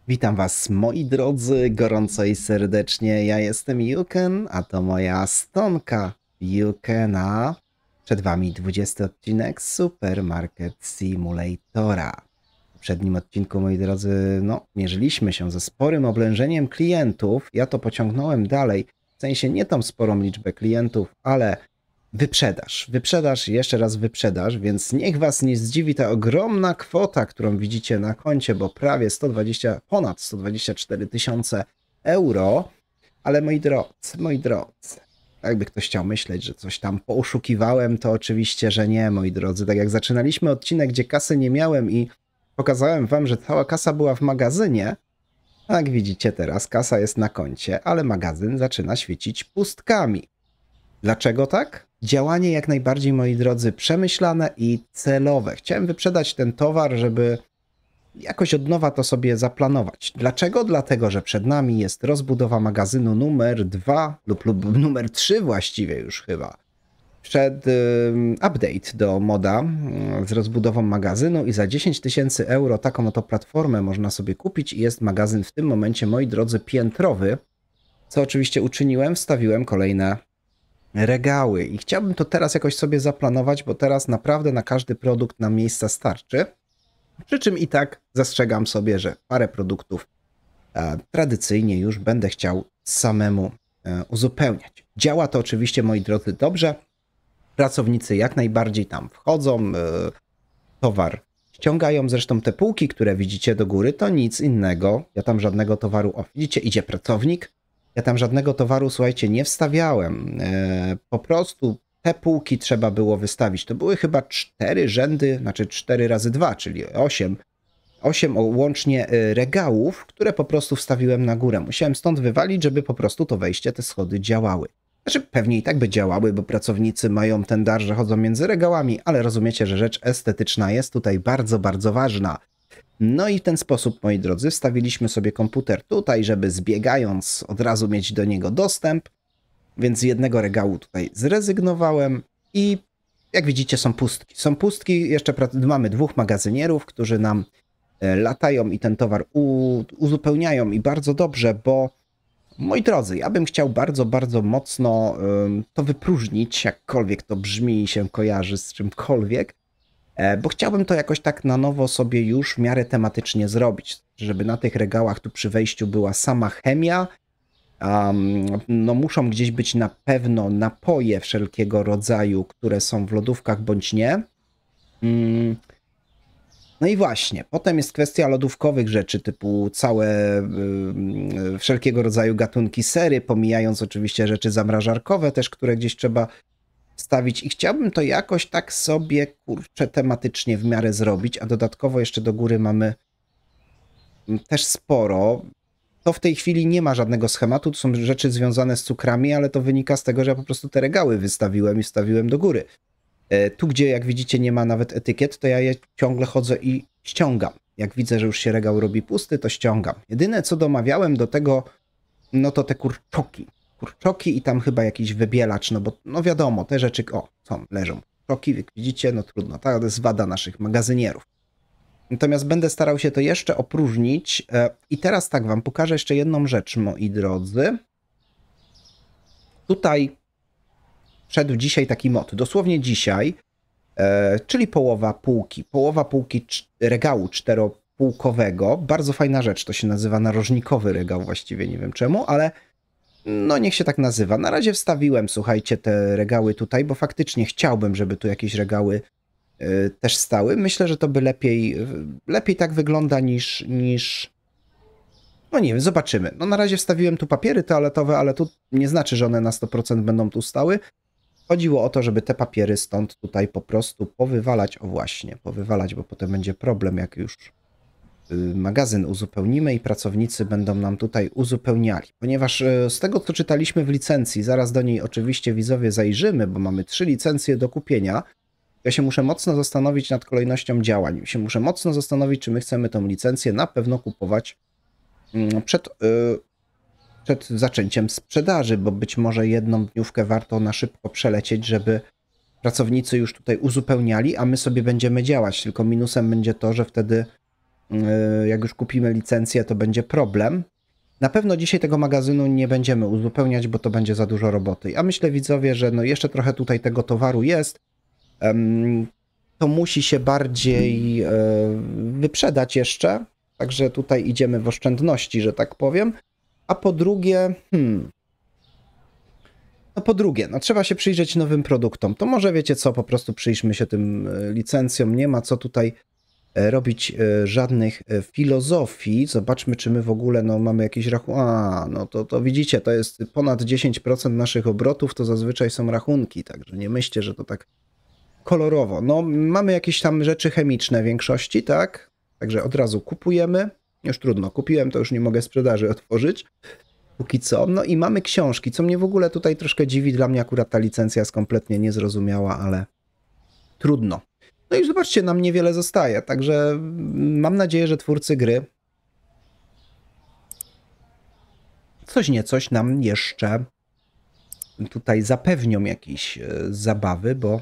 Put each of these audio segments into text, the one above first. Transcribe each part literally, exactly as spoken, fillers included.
Witam Was, moi drodzy, gorąco i serdecznie. Ja jestem Yuken, a to moja stonka Yukena. Przed Wami dwudziesty odcinek Supermarket Simulatora. W poprzednim odcinku, moi drodzy, no, mierzyliśmy się ze sporym oblężeniem klientów. Ja to pociągnąłem dalej, w sensie nie tą sporą liczbę klientów, ale wyprzedaż, wyprzedaż i jeszcze raz wyprzedaż, więc niech Was nie zdziwi ta ogromna kwota, którą widzicie na koncie, bo prawie sto dwadzieścia, ponad sto dwadzieścia cztery tysiące euro, ale moi drodzy, moi drodzy, jakby ktoś chciał myśleć, że coś tam pouszukiwałem, to oczywiście, że nie, moi drodzy. Tak jak zaczynaliśmy odcinek, gdzie kasy nie miałem i pokazałem Wam, że cała kasa była w magazynie, tak widzicie teraz, kasa jest na koncie, ale magazyn zaczyna świecić pustkami. Dlaczego tak? Działanie jak najbardziej, moi drodzy, przemyślane i celowe. Chciałem wyprzedać ten towar, żeby jakoś od nowa to sobie zaplanować. Dlaczego? Dlatego, że przed nami jest rozbudowa magazynu numer dwa lub, lub numer trzy właściwie już chyba. Przed y, update do moda y, z rozbudową magazynu i za dziesięć tysięcy euro taką oto platformę można sobie kupić i jest magazyn w tym momencie, moi drodzy, piętrowy. Co oczywiście uczyniłem, wstawiłem kolejne regały i chciałbym to teraz jakoś sobie zaplanować, bo teraz naprawdę na każdy produkt nam miejsca starczy. Przy czym i tak zastrzegam sobie, że parę produktów e, tradycyjnie już będę chciał samemu e, uzupełniać. Działa to oczywiście, moi drodzy, dobrze. Pracownicy jak najbardziej tam wchodzą, e, towar ściągają. Zresztą te półki, które widzicie do góry, to nic innego. Ja tam żadnego towaru, o widzicie, idzie pracownik. Ja tam żadnego towaru, słuchajcie, nie wstawiałem. E, po prostu te półki trzeba było wystawić. To były chyba cztery rzędy, znaczy cztery razy dwa, czyli osiem. Osiem łącznie regałów, które po prostu wstawiłem na górę. Musiałem stąd wywalić, żeby po prostu to wejście, te schody działały. Znaczy pewnie i tak by działały, bo pracownicy mają ten dar, że chodzą między regałami, ale rozumiecie, że rzecz estetyczna jest tutaj bardzo, bardzo ważna. No i w ten sposób, moi drodzy, wstawiliśmy sobie komputer tutaj, żeby zbiegając od razu mieć do niego dostęp, więc z jednego regału tutaj zrezygnowałem i jak widzicie są pustki. Są pustki, jeszcze mamy dwóch magazynierów, którzy nam latają i ten towar uzupełniają i bardzo dobrze, bo moi drodzy, ja bym chciał bardzo, bardzo mocno to wypróżnić, jakkolwiek to brzmi i się kojarzy z czymkolwiek, bo chciałbym to jakoś tak na nowo sobie już w miarę tematycznie zrobić, żeby na tych regałach tu przy wejściu była sama chemia. Um, no muszą gdzieś być na pewno napoje wszelkiego rodzaju, które są w lodówkach bądź nie. Um, no i właśnie, potem jest kwestia lodówkowych rzeczy typu całe um, wszelkiego rodzaju gatunki sery, pomijając oczywiście rzeczy zamrażarkowe też, które gdzieś trzeba stawić i chciałbym to jakoś tak sobie, kurczę, tematycznie w miarę zrobić, a dodatkowo jeszcze do góry mamy też sporo. To w tej chwili nie ma żadnego schematu, to są rzeczy związane z cukrami, ale to wynika z tego, że ja po prostu te regały wystawiłem i wstawiłem do góry. Tu, gdzie jak widzicie nie ma nawet etykiet, to ja je ciągle chodzę i ściągam. Jak widzę, że już się regał robi pusty, to ściągam. Jedyne, co domawiałem do tego, no to te kurczoki. Kurczoki i tam chyba jakiś wybielacz, no bo no wiadomo, te rzeczy, o, są, leżą. Kurczoki, jak widzicie, no trudno, to jest wada naszych magazynierów. Natomiast będę starał się to jeszcze opróżnić i teraz tak wam pokażę jeszcze jedną rzecz, moi drodzy. Tutaj szedł dzisiaj taki mod, dosłownie dzisiaj, czyli połowa półki. Połowa półki regału czteropółkowego. Bardzo fajna rzecz, to się nazywa narożnikowy regał właściwie, nie wiem czemu, ale no niech się tak nazywa. Na razie wstawiłem, słuchajcie, te regały tutaj, bo faktycznie chciałbym, żeby tu jakieś regały też stały. Myślę, że to by lepiej, lepiej tak wygląda niż, niż... No nie wiem, zobaczymy. No na razie wstawiłem tu papiery toaletowe, ale to nie znaczy, że one na sto procent będą tu stały. Chodziło o to, żeby te papiery stąd tutaj po prostu powywalać. O właśnie, powywalać, bo potem będzie problem, jak już magazyn uzupełnimy i pracownicy będą nam tutaj uzupełniali. Ponieważ z tego, co czytaliśmy w licencji, zaraz do niej oczywiście widzowie zajrzymy, bo mamy trzy licencje do kupienia. Ja się muszę mocno zastanowić nad kolejnością działań. Ja się muszę mocno zastanowić, czy my chcemy tą licencję na pewno kupować przed, przed zaczęciem sprzedaży, bo być może jedną dniówkę warto na szybko przelecieć, żeby pracownicy już tutaj uzupełniali, a my sobie będziemy działać. Tylko minusem będzie to, że wtedy jak już kupimy licencję, to będzie problem. Na pewno dzisiaj tego magazynu nie będziemy uzupełniać, bo to będzie za dużo roboty. A myślę, widzowie, że no jeszcze trochę tutaj tego towaru jest. To musi się bardziej wyprzedać jeszcze. Także tutaj idziemy w oszczędności, że tak powiem. A po drugie, hmm, no po drugie, no trzeba się przyjrzeć nowym produktom. To może wiecie co, po prostu przyjrzmy się tym licencjom. Nie ma co tutaj robić żadnych filozofii. Zobaczmy, czy my w ogóle no, mamy jakiś rachunek. A, no to, to widzicie, to jest ponad dziesięć procent naszych obrotów, to zazwyczaj są rachunki, także nie myślcie, że to tak kolorowo. No, mamy jakieś tam rzeczy chemiczne w większości, tak? Także od razu kupujemy. Już trudno, kupiłem, to już nie mogę sprzedaży otworzyć. Póki co. No i mamy książki, co mnie w ogóle tutaj troszkę dziwi. Dla mnie akurat ta licencja jest kompletnie niezrozumiała, ale trudno. No i zobaczcie, nam niewiele zostaje, także mam nadzieję, że twórcy gry coś nie coś nam jeszcze tutaj zapewnią jakieś zabawy, bo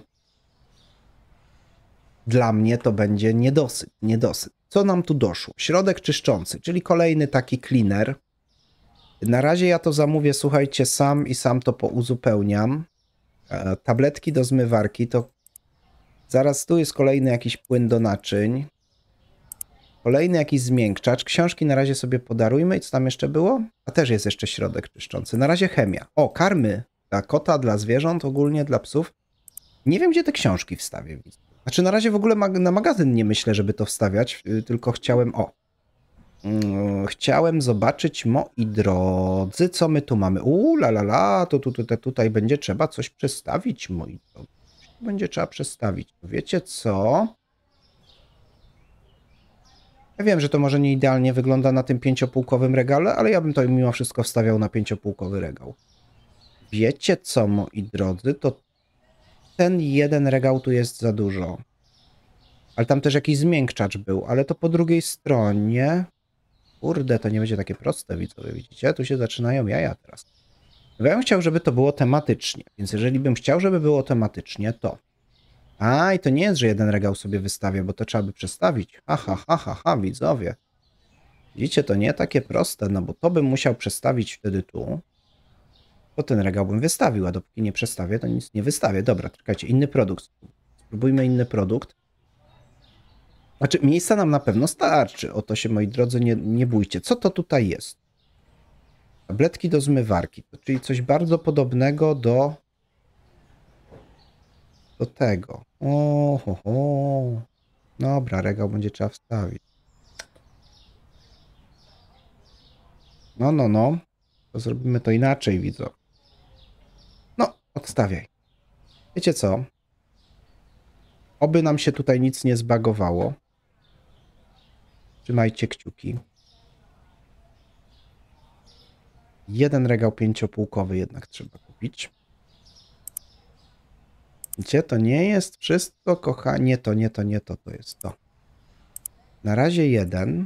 dla mnie to będzie niedosyt, niedosyt. Co nam tu doszło? Środek czyszczący, czyli kolejny taki cleaner. Na razie ja to zamówię, słuchajcie, sam i sam to pouzupełniam. Tabletki do zmywarki to zaraz tu jest kolejny jakiś płyn do naczyń. Kolejny jakiś zmiękczacz. Książki na razie sobie podarujmy. I co tam jeszcze było? A też jest jeszcze środek czyszczący. Na razie chemia. O, karmy dla kota, dla zwierząt, ogólnie dla psów. Nie wiem, gdzie te książki wstawię. Znaczy na razie w ogóle mag na magazyn nie myślę, żeby to wstawiać. Tylko chciałem... O! Hmm, chciałem zobaczyć, moi drodzy, co my tu mamy. Uuu, la la la, to tu, tu, tutaj będzie trzeba coś przestawić, moi drodzy. Będzie trzeba przestawić. Wiecie co? Ja wiem, że to może nie idealnie wygląda na tym pięciopółkowym regale, ale ja bym to mimo wszystko wstawiał na pięciopółkowy regał. Wiecie co, moi drodzy? To ten jeden regał tu jest za dużo. Ale tam też jakiś zmiękczacz był, ale to po drugiej stronie... Kurde, to nie będzie takie proste, widzowie, widzicie? Tu się zaczynają jaja teraz. Ja bym chciał, żeby to było tematycznie, więc jeżeli bym chciał, żeby było tematycznie, to... A, i to nie jest, że jeden regał sobie wystawię, bo to trzeba by przestawić. Ha, ha, ha, ha, ha, widzowie. Widzicie, to nie takie proste, no bo to bym musiał przestawić wtedy tu. To ten regał bym wystawił, a dopóki nie przestawię, to nic nie wystawię. Dobra, czekajcie, inny produkt. Spróbujmy inny produkt. Znaczy, miejsca nam na pewno starczy. O to się, moi drodzy, nie, nie bójcie. Co to tutaj jest? Tabletki do zmywarki, czyli coś bardzo podobnego do... do tego. O, ho, ho. Dobra, regał będzie trzeba wstawić. No, no, no. To zrobimy to inaczej, widzę. No, odstawiaj. Wiecie co? Oby nam się tutaj nic nie zbagowało. Trzymajcie kciuki. Jeden regał pięciopółkowy jednak trzeba kupić. Widzicie, to nie jest wszystko, kochani. Nie to, nie to, nie to, to jest to. Na razie jeden.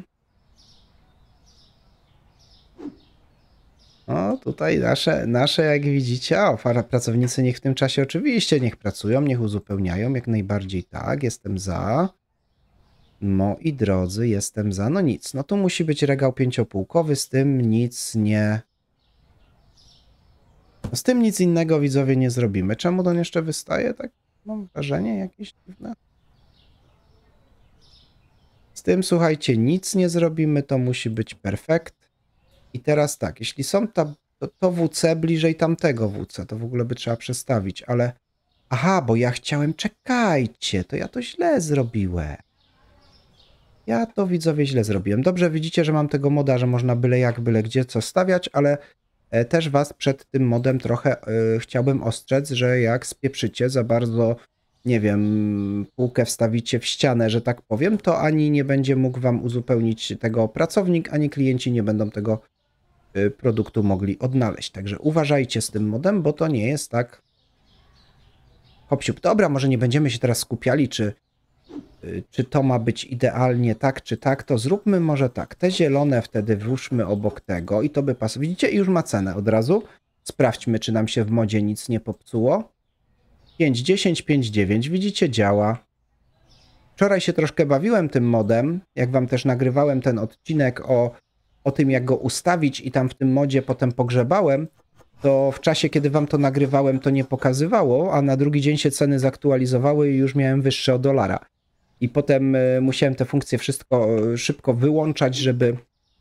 O, tutaj nasze, nasze jak widzicie, o, pracownicy niech w tym czasie oczywiście niech pracują, niech uzupełniają, jak najbardziej tak, jestem za. Moi drodzy, jestem za. No nic, no to musi być regał pięciopółkowy, z tym nic nie... Z tym nic innego, widzowie, nie zrobimy. Czemu to jeszcze wystaje? Tak mam wrażenie jakieś dziwne. Z tym, słuchajcie, nic nie zrobimy, to musi być perfekt. I teraz tak, jeśli są ta, to, to W C bliżej tamtego W C, to w ogóle by trzeba przestawić, ale... Aha, bo ja chciałem... Czekajcie, to ja to źle zrobiłem. Ja to, widzowie, źle zrobiłem. Dobrze, widzicie, że mam tego moda, że można byle jak, byle gdzie co stawiać, ale też was przed tym modem trochę y, chciałbym ostrzec, że jak spieprzycie za bardzo, nie wiem, półkę wstawicie w ścianę, że tak powiem, to ani nie będzie mógł wam uzupełnić tego pracownik, ani klienci nie będą tego y, produktu mogli odnaleźć. Także uważajcie z tym modem, bo to nie jest tak hop-siup. Dobra, może nie będziemy się teraz skupiali, czy czy to ma być idealnie tak, czy tak, to zróbmy może tak. Te zielone wtedy włóżmy obok tego i to by pasowało. Widzicie? I już ma cenę od razu. Sprawdźmy, czy nam się w modzie nic nie popsuło. pięć dziesięć, pięć dziewięć. Widzicie? Działa. Wczoraj się troszkę bawiłem tym modem, jak wam też nagrywałem ten odcinek o, o tym, jak go ustawić i tam w tym modzie potem pogrzebałem, to w czasie, kiedy wam to nagrywałem, to nie pokazywało, a na drugi dzień się ceny zaktualizowały i już miałem wyższe o dolara. I potem y, musiałem te funkcje wszystko y, szybko wyłączać, żeby,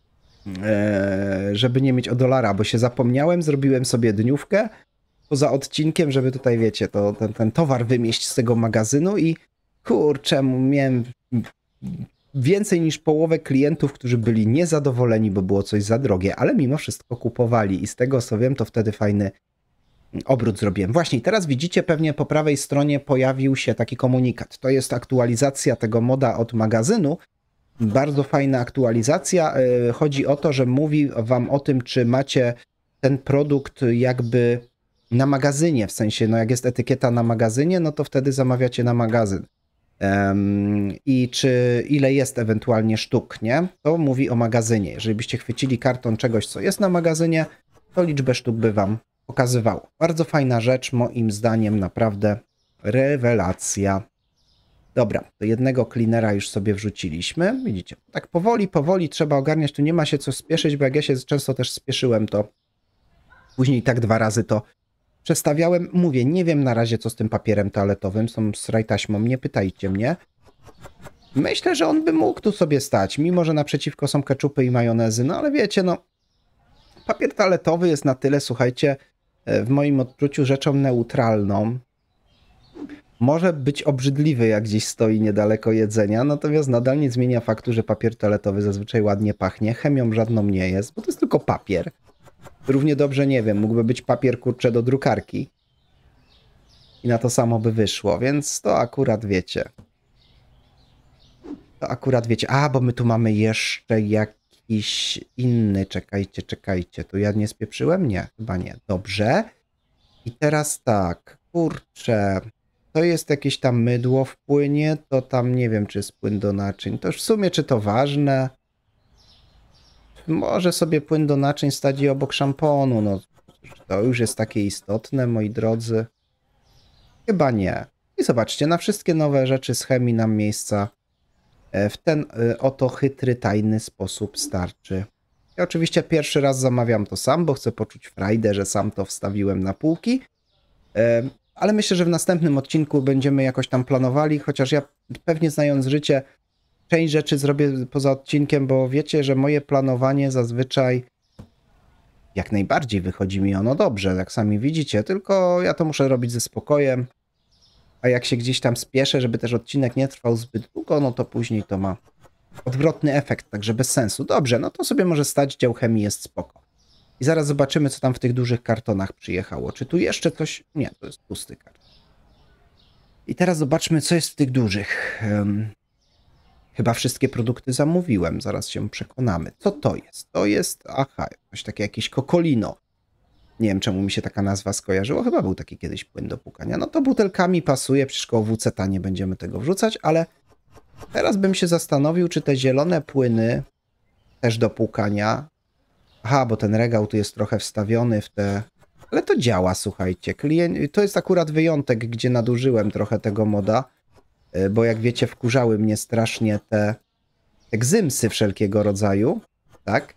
y, żeby nie mieć o dolara, bo się zapomniałem, zrobiłem sobie dniówkę poza odcinkiem, żeby tutaj, wiecie, to, ten, ten towar wymieść z tego magazynu i kurczę, miałem więcej niż połowę klientów, którzy byli niezadowoleni, bo było coś za drogie, ale mimo wszystko kupowali i z tego co wiem, to wtedy fajny obrót zrobiłem. Właśnie teraz widzicie, pewnie po prawej stronie pojawił się taki komunikat. To jest aktualizacja tego moda od magazynu. Bardzo fajna aktualizacja. Chodzi o to, że mówi wam o tym, czy macie ten produkt jakby na magazynie, w sensie, no jak jest etykieta na magazynie, no to wtedy zamawiacie na magazyn. Um, I czy ile jest ewentualnie sztuk, nie? To mówi o magazynie. Jeżeli byście chwycili karton czegoś, co jest na magazynie, to liczbę sztuk by wam pokazywało. Bardzo fajna rzecz, moim zdaniem, naprawdę rewelacja. Dobra, do jednego cleanera już sobie wrzuciliśmy. Widzicie, tak powoli, powoli trzeba ogarniać. Tu nie ma się co spieszyć, bo jak ja się często też spieszyłem, to później tak dwa razy to przestawiałem. Mówię, nie wiem na razie, co z tym papierem toaletowym, z tą srajtaśmą, nie pytajcie mnie. Myślę, że on by mógł tu sobie stać, mimo że naprzeciwko są keczupy i majonezy, no ale wiecie, no papier toaletowy jest na tyle, słuchajcie, w moim odczuciu rzeczą neutralną. Może być obrzydliwy, jak gdzieś stoi niedaleko jedzenia, natomiast nadal nie zmienia faktu, że papier toaletowy zazwyczaj ładnie pachnie, chemią żadną nie jest, bo to jest tylko papier. Równie dobrze, nie wiem, mógłby być papier, kurczę, do drukarki. I na to samo by wyszło, więc to akurat wiecie. To akurat wiecie. A, bo my tu mamy jeszcze jakiś inny. Czekajcie, czekajcie. Tu ja nie spieprzyłem? Nie, chyba nie. Dobrze. I teraz tak, kurczę. To jest jakieś tam mydło w płynie, to tam nie wiem, czy jest płyn do naczyń. To już w sumie, czy to ważne? Może sobie płyn do naczyń stać i obok szamponu, no to już jest takie istotne, moi drodzy. Chyba nie. I zobaczcie, na wszystkie nowe rzeczy z chemii nam miejsca w ten oto chytry, tajny sposób starczy. Ja oczywiście pierwszy raz zamawiam to sam, bo chcę poczuć frajdę, że sam to wstawiłem na półki. Ale myślę, że w następnym odcinku będziemy jakoś tam planowali, chociaż ja pewnie znając życie, część rzeczy zrobię poza odcinkiem, bo wiecie, że moje planowanie zazwyczaj jak najbardziej wychodzi mi ono dobrze, jak sami widzicie, tylko ja to muszę robić ze spokojem, a jak się gdzieś tam spieszę, żeby też odcinek nie trwał zbyt długo, no to później to ma odwrotny efekt, także bez sensu. Dobrze, no to sobie może stać, dział chemii jest spoko. I zaraz zobaczymy, co tam w tych dużych kartonach przyjechało. Czy tu jeszcze coś? Nie, to jest pusty karton. I teraz zobaczmy, co jest w tych dużych. Um, Chyba wszystkie produkty zamówiłem, zaraz się przekonamy. Co to jest? To jest, aha, coś takie jakieś Kokolino. Nie wiem, czemu mi się taka nazwa skojarzyła, chyba był taki kiedyś płyn do płukania. No to butelkami pasuje, przecież koło W C T nie będziemy tego wrzucać, ale teraz bym się zastanowił, czy te zielone płyny też do płukania. Aha, bo ten regał tu jest trochę wstawiony w te... Ale to działa, słuchajcie. Klient... To jest akurat wyjątek, gdzie nadużyłem trochę tego moda. Bo jak wiecie, wkurzały mnie strasznie te egzymsy wszelkiego rodzaju, tak?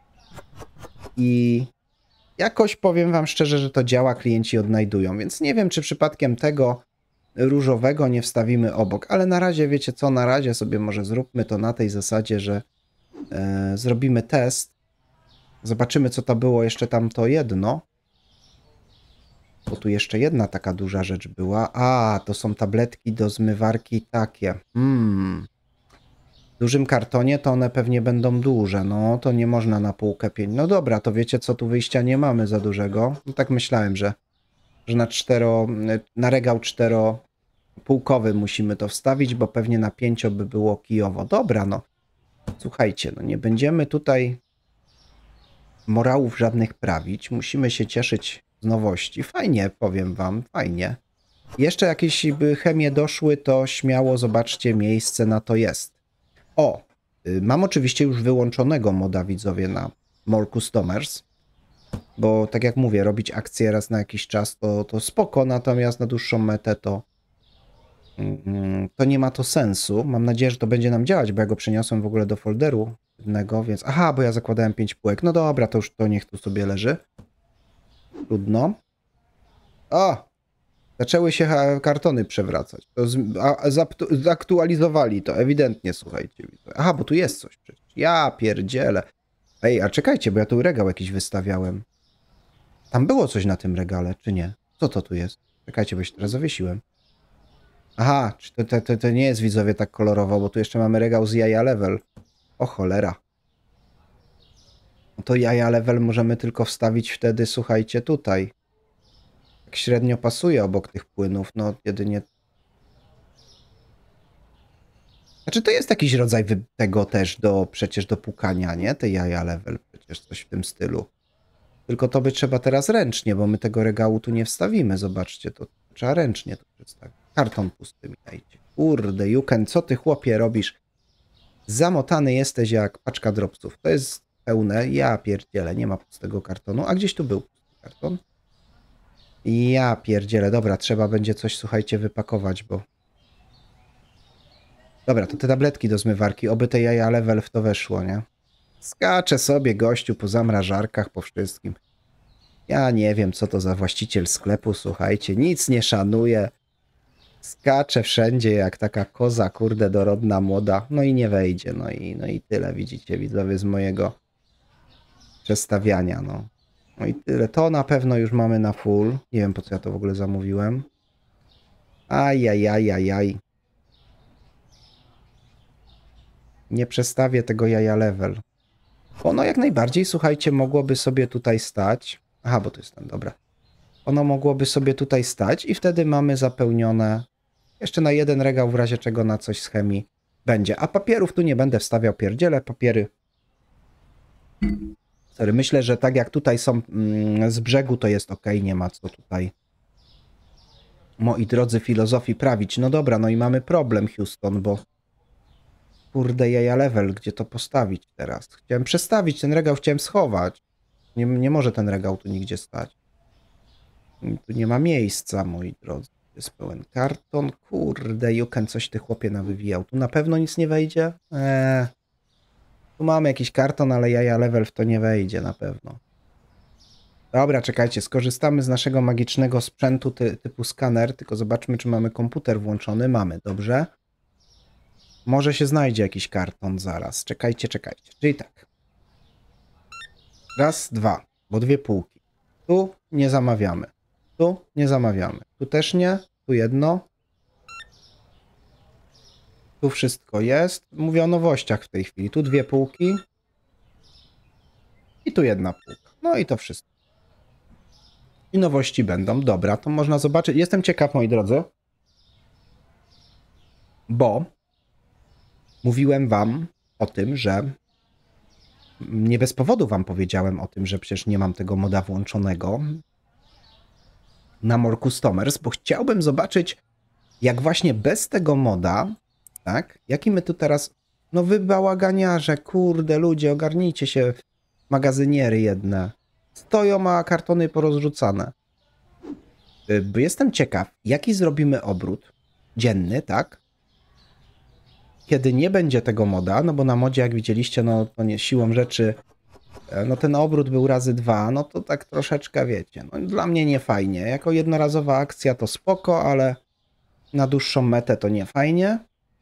I jakoś powiem wam szczerze, że to działa, klienci odnajdują, więc nie wiem, czy przypadkiem tego różowego nie wstawimy obok, ale na razie, wiecie co, na razie sobie może zróbmy to na tej zasadzie, że e, zrobimy test, zobaczymy, co to było jeszcze tam to jedno. Bo tu jeszcze jedna taka duża rzecz była. A, to są tabletki do zmywarki takie. Hmm. W dużym kartonie to one pewnie będą duże. No, to nie można na półkę pięć. No dobra, to wiecie co, tu wyjścia nie mamy za dużego. No tak myślałem, że, że na cztero, na regał czteropółkowy musimy to wstawić, bo pewnie na pięcio by było kijowo. Dobra, no. Słuchajcie, no nie będziemy tutaj morałów żadnych prawić. Musimy się cieszyć z nowości. Fajnie, powiem wam, fajnie. Jeszcze jakieś by chemie doszły, to śmiało zobaczcie, miejsce na to jest. O, mam oczywiście już wyłączonego moda, widzowie, na More Customers, bo tak jak mówię, robić akcje raz na jakiś czas to, to spoko, natomiast na dłuższą metę to to nie ma to sensu. Mam nadzieję, że to będzie nam działać, bo ja go przeniosłem w ogóle do folderu jednego, więc... Aha, bo ja zakładałem pięć półek. No dobra, to już to niech tu sobie leży. Trudno. O! Zaczęły się kartony przewracać. To z... A, zaktualizowali to, ewidentnie, słuchajcie. Aha, bo tu jest coś przecież. Ja pierdzielę. Ej, a czekajcie, bo ja tu regał jakiś wystawiałem. Tam było coś na tym regale, czy nie? Co to tu jest? Czekajcie, bo się teraz zawiesiłem. Aha, czy to, to, to, to nie jest, widzowie, tak kolorowo, bo tu jeszcze mamy regał z jaja level. O cholera. No to jaja level możemy tylko wstawić wtedy, słuchajcie, tutaj. Tak średnio pasuje obok tych płynów, no jedynie... Znaczy to jest jakiś rodzaj tego też do, przecież do pukania, nie? Te jaja level, przecież coś w tym stylu. Tylko to by trzeba teraz ręcznie, bo my tego regału tu nie wstawimy, zobaczcie, to trzeba ręcznie to przedstawić. Karton pusty mi dajcie. Kurde, Juken, co ty chłopie robisz? Zamotany jesteś jak paczka dropsów. To jest pełne, ja pierdzielę, nie ma pustego kartonu. A gdzieś tu był pusty karton? Ja pierdzielę, dobra, trzeba będzie coś, słuchajcie, wypakować, bo... Dobra, to te tabletki do zmywarki, oby te jaja level w to weszło, nie? Skacze sobie gościu po zamrażarkach, po wszystkim. Ja nie wiem, co to za właściciel sklepu, słuchajcie, nic nie szanuje. Skacze wszędzie jak taka koza, kurde, dorodna, młoda. No i nie wejdzie, no i, no i tyle, widzicie, widzowie, z mojego przestawiania, no. No i tyle, to na pewno już mamy na full. Nie wiem, po co ja to w ogóle zamówiłem. Ajajajajaj. Nie przestawię tego jaja level. Ono jak najbardziej, słuchajcie, mogłoby sobie tutaj stać. Aha, bo to jest ten, dobra. Ono mogłoby sobie tutaj stać i wtedy mamy zapełnione jeszcze na jeden regał, w razie czego na coś z chemii będzie. A papierów tu nie będę wstawiał, pierdzielę papiery. Sorry, myślę, że tak jak tutaj są mm, z brzegu, to jest ok, nie ma co tutaj, moi drodzy, filozofii prawić. No dobra, no i mamy problem, Houston, bo kurde, jaja level, gdzie to postawić teraz? Chciałem przestawić, ten regał chciałem schować. Nie, nie może ten regał tu nigdzie stać. Tu nie ma miejsca, moi drodzy. Jest pełen karton. Kurde, Juken, coś ty chłopie nawywijał. Tu na pewno nic nie wejdzie? Eee. Tu mamy jakiś karton, ale jaja level w to nie wejdzie na pewno. Dobra, czekajcie, skorzystamy z naszego magicznego sprzętu ty, typu skaner, tylko zobaczmy, czy mamy komputer włączony. Mamy, dobrze. Może się znajdzie jakiś karton zaraz. Czekajcie, czekajcie. Czyli tak. Raz, dwa, bo dwie półki. Tu nie zamawiamy. Tu nie zamawiamy. Tu też nie. Tu jedno. Tu wszystko jest. Mówię o nowościach w tej chwili. Tu dwie półki. I tu jedna półka. No i to wszystko. I nowości będą. Dobra, to można zobaczyć. Jestem ciekaw, moi drodzy. Bo mówiłem wam o tym, że nie bez powodu wam powiedziałem o tym, że przecież nie mam tego moda włączonego na More Customers, bo chciałbym zobaczyć, jak właśnie bez tego moda, tak, jaki my tu teraz, no wy bałaganiarze, kurde, ludzie, ogarnijcie się, magazyniery jedne, stoją, a kartony porozrzucane. Bo jestem ciekaw, jaki zrobimy obrót dzienny, tak, kiedy nie będzie tego moda, no bo na modzie, jak widzieliście, no to nie siłą rzeczy, no ten obrót był razy dwa, no to tak troszeczkę, wiecie, no dla mnie nie fajnie. Jako jednorazowa akcja to spoko, ale na dłuższą metę to nie fajnie.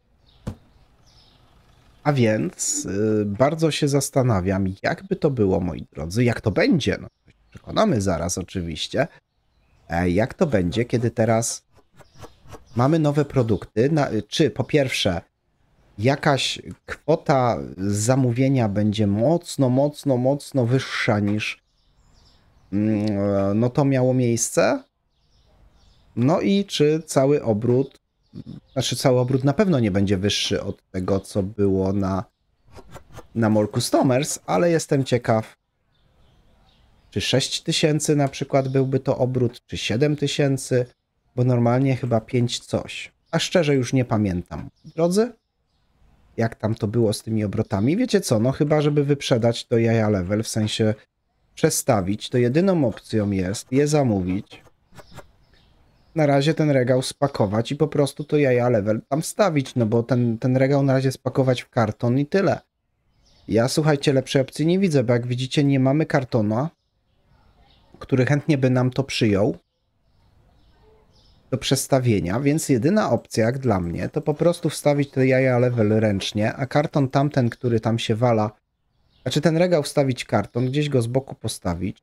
A więc yy, bardzo się zastanawiam, jak by to było, moi drodzy, jak to będzie, no przekonamy zaraz oczywiście, e, jak to będzie, kiedy teraz mamy nowe produkty, na, czy po pierwsze jakaś kwota zamówienia będzie mocno, mocno, mocno wyższa niż no to miało miejsce. No i czy cały obrót, znaczy cały obrót na pewno nie będzie wyższy od tego, co było na, na More Customers, ale jestem ciekaw, czy sześć tysięcy na przykład byłby to obrót, czy siedem tysięcy, bo normalnie chyba pięć coś. A szczerze już nie pamiętam. Drodzy? Jak tam to było z tymi obrotami. Wiecie co, no chyba żeby wyprzedać to jaja level, w sensie przestawić, to jedyną opcją jest je zamówić. na razie ten regał spakować i po prostu to jaja level tam wstawić, no bo ten, ten regał na razie spakować w karton i tyle. Ja, słuchajcie, lepszej opcji nie widzę, bo jak widzicie, nie mamy kartona, który chętnie by nam to przyjął do przestawienia, więc jedyna opcja, jak dla mnie, to po prostu wstawić te jaja level ręcznie, a karton tamten, który tam się wala, znaczy ten regał wstawić karton, gdzieś go z boku postawić.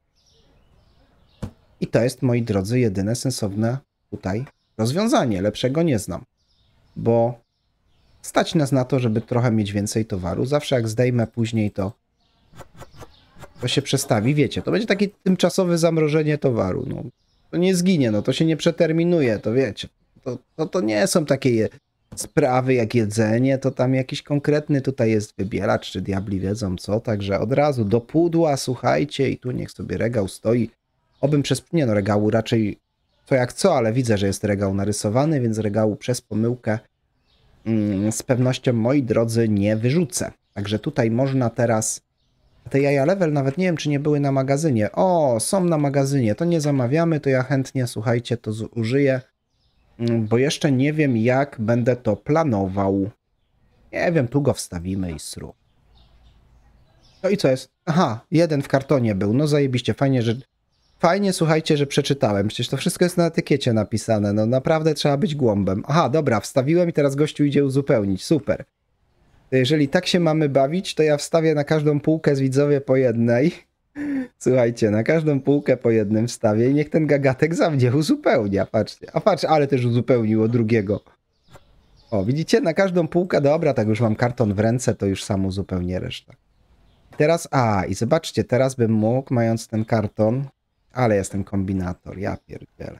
I to jest, moi drodzy, jedyne sensowne tutaj rozwiązanie. Lepszego nie znam, bo stać nas na to, żeby trochę mieć więcej towaru. Zawsze jak zdejmę później, to to się przestawi. Wiecie, to będzie takie tymczasowe zamrożenie towaru. No, to nie zginie, no to się nie przeterminuje, to wiecie. To, to, to nie są takie sprawy jak jedzenie, to tam jakiś konkretny tutaj jest wybielacz, czy diabli wiedzą co, także od razu do pudła, słuchajcie, i tu niech sobie regał stoi. Obym przez... nie no, regału raczej co jak co, ale widzę, że jest regał narysowany, więc regału przez pomyłkę mm, z pewnością, moi drodzy, nie wyrzucę. Także tutaj można teraz... Te jaja level nawet nie wiem, czy nie były na magazynie. O, są na magazynie, to nie zamawiamy, to ja chętnie, słuchajcie, to zużyję, bo jeszcze nie wiem, jak będę to planował. Nie wiem, tu go wstawimy i sru. No i co jest? Aha, jeden w kartonie był, no zajebiście, fajnie, że... Fajnie, słuchajcie, że przeczytałem. Przecież to wszystko jest na etykiecie napisane. No naprawdę trzeba być głąbem. Aha, dobra, wstawiłem i teraz gościu idzie uzupełnić. Super. Jeżeli tak się mamy bawić, to ja wstawię na każdą półkę z widzowie po jednej. Słuchajcie, na każdą półkę po jednym wstawię i niech ten gagatek za mnie uzupełnia. Patrzcie. A patrz, ale też uzupełniło drugiego. O, widzicie? Na każdą półkę. Dobra, tak już mam karton w ręce, to już sam uzupełnię resztę. Teraz, a, i zobaczcie, teraz bym mógł, mając ten karton... Ale jestem kombinator, ja pierdzielę.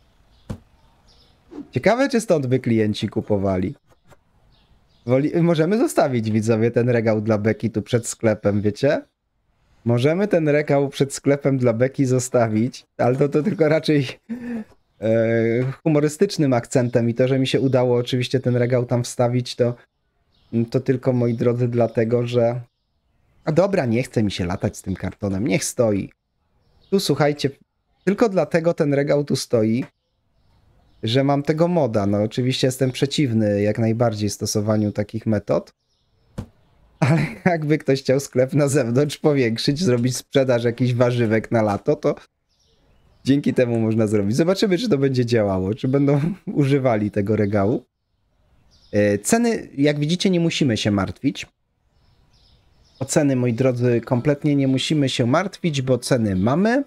Ciekawe, czy stąd by klienci kupowali. Woli... Możemy zostawić, widzowie, ten regał dla Beki tu przed sklepem, wiecie? Możemy ten regał przed sklepem dla Beki zostawić, ale to, to tylko raczej e, humorystycznym akcentem i to, że mi się udało oczywiście ten regał tam wstawić, to, to tylko, moi drodzy, dlatego, że... A dobra, nie chce mi się latać z tym kartonem, niech stoi. Tu, słuchajcie, tylko dlatego ten regał tu stoi, że mam tego moda. No oczywiście jestem przeciwny jak najbardziej stosowaniu takich metod, ale jakby ktoś chciał sklep na zewnątrz powiększyć, zrobić sprzedaż jakichś warzywek na lato, to dzięki temu można zrobić. Zobaczymy, czy to będzie działało, czy będą używali tego regału. Ceny, jak widzicie, nie musimy się martwić. O ceny, moi drodzy, kompletnie nie musimy się martwić, bo ceny mamy.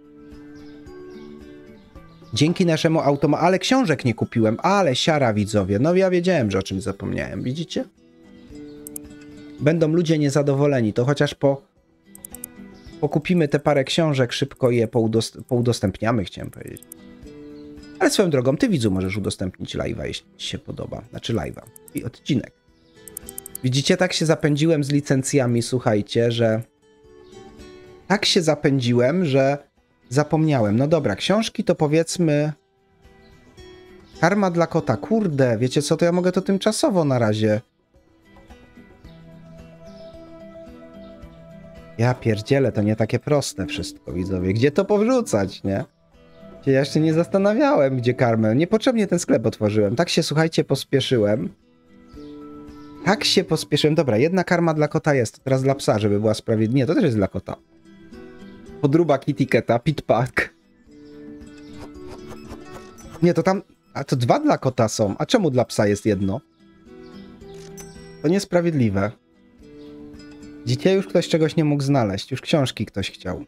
Dzięki naszemu automa... Ale książek nie kupiłem, ale siara, widzowie. No ja wiedziałem, że o czymś zapomniałem, widzicie? Będą ludzie niezadowoleni, to chociaż po... pokupimy te parę książek szybko i je poudost... poudostępniamy, chciałem powiedzieć. Ale swoją drogą, ty, widzu, możesz udostępnić live'a, jeśli ci się podoba. Znaczy live'a i odcinek. Widzicie, tak się zapędziłem z licencjami, słuchajcie, że... Tak się zapędziłem, że zapomniałem. No dobra, książki to powiedzmy... Karma dla kota. Kurde, wiecie co, to ja mogę to tymczasowo na razie. Ja pierdzielę, to nie takie proste wszystko, widzowie. Gdzie to powrzucać, nie? Ja jeszcze nie zastanawiałem, gdzie karmę. Niepotrzebnie ten sklep otworzyłem. Tak się, słuchajcie, pospieszyłem. Tak się pospieszyłem. Dobra, jedna karma dla kota jest. Teraz dla psa, żeby była sprawiedliwa. Nie, to też jest dla kota. Podróba Kitty Cata, Pit Pack. Nie, to tam... A to dwa dla kota są. A czemu dla psa jest jedno? To niesprawiedliwe. Dzisiaj już ktoś czegoś nie mógł znaleźć. Już książki ktoś chciał.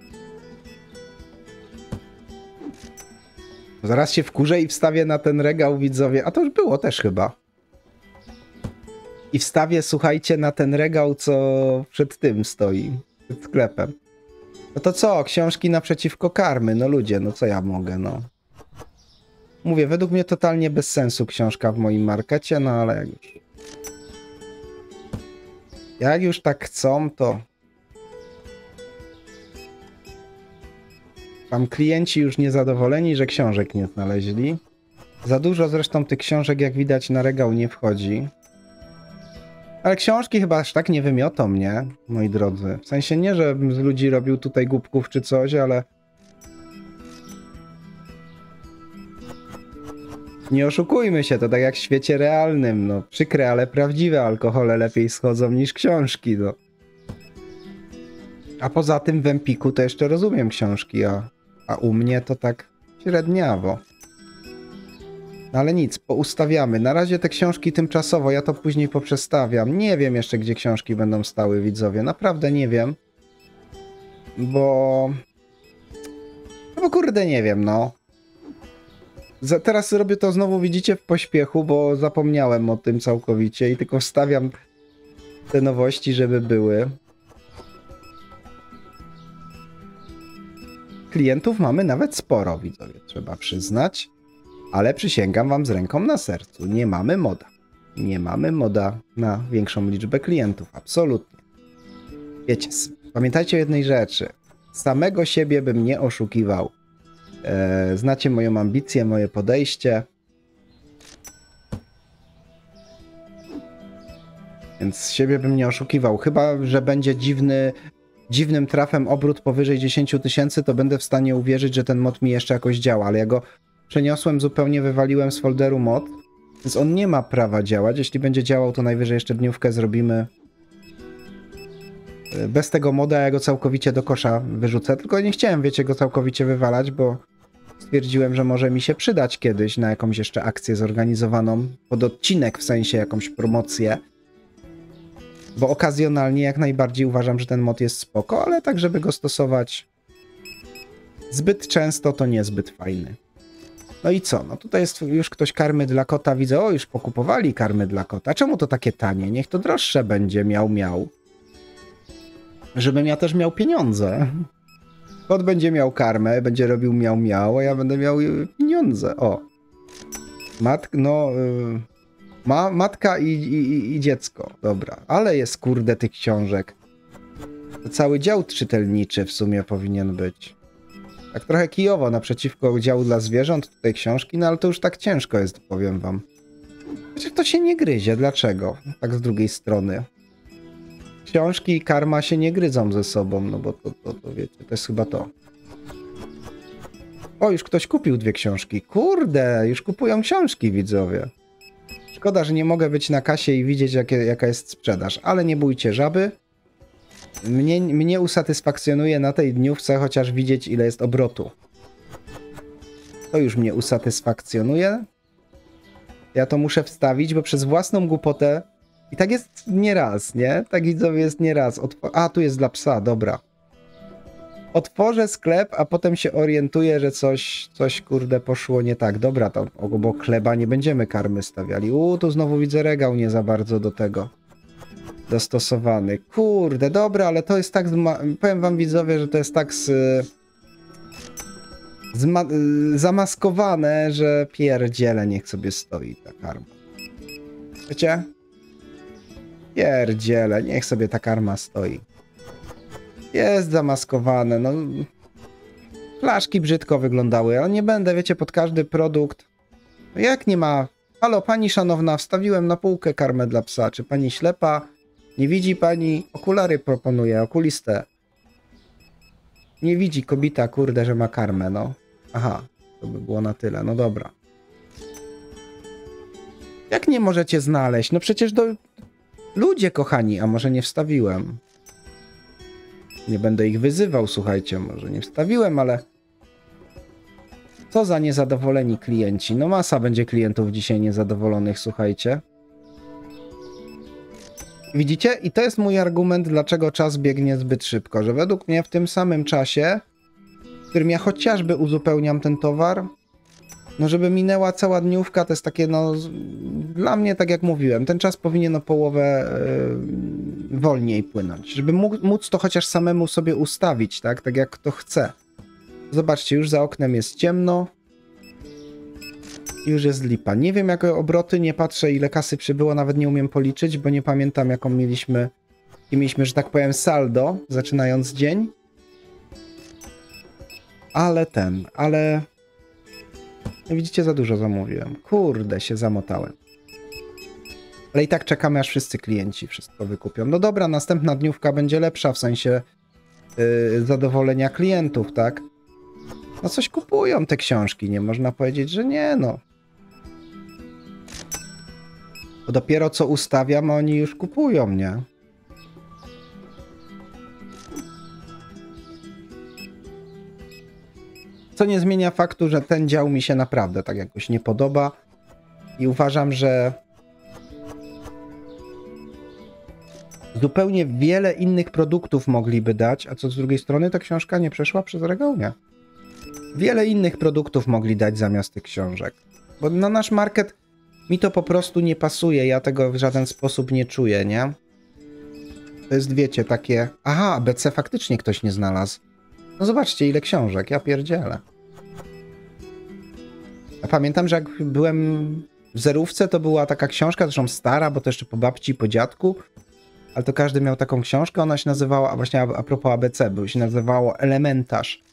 Zaraz się wkurzę i wstawię na ten regał, widzowie. A to już było też chyba. I wstawię, słuchajcie, na ten regał, co przed tym stoi. Przed sklepem. No to co? Książki naprzeciwko karmy. No ludzie, no co ja mogę, no. Mówię, według mnie totalnie bez sensu książka w moim markecie, no ale jak już... Jak już tak chcą, to... Tam klienci już niezadowoleni, że książek nie znaleźli. Za dużo zresztą tych książek, jak widać, na regał nie wchodzi. Ale książki chyba aż tak nie wymiotą mnie, moi drodzy. W sensie nie, żebym z ludzi robił tutaj głupków czy coś, ale... Nie oszukujmy się, to tak jak w świecie realnym, no przykre, ale prawdziwe alkohole lepiej schodzą niż książki, no. A poza tym w Empiku to jeszcze rozumiem książki, a, a u mnie to tak średniawo. No ale nic, poustawiamy. Na razie te książki tymczasowo, ja to później poprzestawiam. Nie wiem jeszcze, gdzie książki będą stały, widzowie. Naprawdę nie wiem. Bo... No bo kurde, nie wiem, no. Za, teraz robię to znowu, widzicie, w pośpiechu, bo zapomniałem o tym całkowicie i tylko wstawiam te nowości, żeby były. Klientów mamy nawet sporo, widzowie, trzeba przyznać. Ale przysięgam wam z ręką na sercu, nie mamy moda. Nie mamy moda na większą liczbę klientów, absolutnie. Wiecie, pamiętajcie o jednej rzeczy. Samego siebie bym nie oszukiwał. Eee, znacie moją ambicję, moje podejście. Więc siebie bym nie oszukiwał. Chyba że będzie dziwny, dziwnym trafem obrót powyżej dziesięć tysięcy, to będę w stanie uwierzyć, że ten mod mi jeszcze jakoś działa, ale ja go przeniosłem, zupełnie wywaliłem z folderu mod, więc on nie ma prawa działać. Jeśli będzie działał, to najwyżej jeszcze dniówkę zrobimy bez tego moda, ja go całkowicie do kosza wyrzucę, tylko nie chciałem, wiecie, go całkowicie wywalać, bo stwierdziłem, że może mi się przydać kiedyś na jakąś jeszcze akcję zorganizowaną, pod odcinek, w sensie jakąś promocję, bo okazjonalnie jak najbardziej uważam, że ten mod jest spoko, ale tak, żeby go stosować zbyt często, to niezbyt fajny. No i co? No tutaj jest już ktoś karmy dla kota, widzę, o, już pokupowali karmy dla kota. Czemu to takie tanie? Niech to droższe będzie, miał, miał. Żebym ja też miał pieniądze. Kot będzie miał karmę, będzie robił miał, miał, a ja będę miał pieniądze. O. Mat, no... Yy, ma, matka i, i, i dziecko. Dobra. Ale jest, kurde, tych książek. To cały dział czytelniczy w sumie powinien być. Tak trochę kijowo naprzeciwko działu dla zwierząt, tutaj książki, no ale to już tak ciężko jest, powiem wam. Przecież to się nie gryzie, dlaczego? Tak z drugiej strony. Książki i karma się nie gryzą ze sobą, no bo to, to, to wiecie, to jest chyba to. O, już ktoś kupił dwie książki. Kurde, już kupują książki, widzowie. Szkoda, że nie mogę być na kasie i widzieć, jakie, jaka jest sprzedaż, ale nie bójcie żaby. Mnie, mnie usatysfakcjonuje na tej dniówce chociaż widzieć, ile jest obrotu. To już mnie usatysfakcjonuje. Ja to muszę wstawić, bo przez własną głupotę... I tak jest nieraz, nie? Tak, widzowie, jest nieraz. Otw a, tu jest dla psa, dobra. Otworzę sklep, a potem się orientuję, że coś, coś kurde, poszło nie tak. Dobra, to obok chleba nie będziemy karmy stawiali. U, tu znowu widzę regał nie za bardzo do tego dostosowany. Kurde, dobra, ale to jest tak, powiem wam, widzowie, że to jest tak z, z zamaskowane, że pierdziele, niech sobie stoi ta karma. Wiecie? Pierdziele, niech sobie ta karma stoi. Jest zamaskowane, no. Flaszki brzydko wyglądały, ale nie będę, wiecie, pod każdy produkt. Jak nie ma? Halo, pani szanowna, wstawiłem na półkę karmę dla psa. Czy pani ślepa? Nie widzi pani? Okulary proponuję, okuliste. Nie widzi kobita, kurde, że ma karmę, no. Aha, to by było na tyle, no dobra. Jak nie możecie znaleźć? No przecież do... Ludzie kochani, a może nie wstawiłem. Nie będę ich wyzywał, słuchajcie, może nie wstawiłem, ale... Co za niezadowoleni klienci. No masa będzie klientów dzisiaj niezadowolonych, słuchajcie. Widzicie? I to jest mój argument, dlaczego czas biegnie zbyt szybko, że według mnie w tym samym czasie, w którym ja chociażby uzupełniam ten towar, no żeby minęła cała dniówka, to jest takie, no, dla mnie, tak jak mówiłem, ten czas powinien o połowę yy, wolniej płynąć, żeby móc to chociaż samemu sobie ustawić, tak, tak jak kto chce. Zobaczcie, już za oknem jest ciemno, już jest lipa. Nie wiem, jakie obroty, nie patrzę, ile kasy przybyło, nawet nie umiem policzyć, bo nie pamiętam, jaką mieliśmy, i mieliśmy, że tak powiem, saldo, zaczynając dzień. Ale ten, ale... Widzicie, za dużo zamówiłem. Kurde, się zamotałem. Ale i tak czekamy, aż wszyscy klienci wszystko wykupią. No dobra, następna dniówka będzie lepsza w sensie yy, zadowolenia klientów, tak? No coś kupują te książki, nie można powiedzieć, że nie, no. Bo dopiero co ustawiam, oni już kupują, nie? Co nie zmienia faktu, że ten dział mi się naprawdę tak jakoś nie podoba i uważam, że zupełnie wiele innych produktów mogliby dać, a co z drugiej strony ta książka nie przeszła przez regał, nie? Wiele innych produktów mogli dać zamiast tych książek. Bo na nasz market mi to po prostu nie pasuje, ja tego w żaden sposób nie czuję, nie? To jest, wiecie, takie... Aha, A B C faktycznie ktoś nie znalazł. No zobaczcie, ile książek, ja pierdzielę. Ja pamiętam, że jak byłem w zerówce, to była taka książka, zresztą stara, bo to jeszcze po babci, po dziadku, ale to każdy miał taką książkę, ona się nazywała, a właśnie a, a propos A B C, bo się nazywało Elementarz.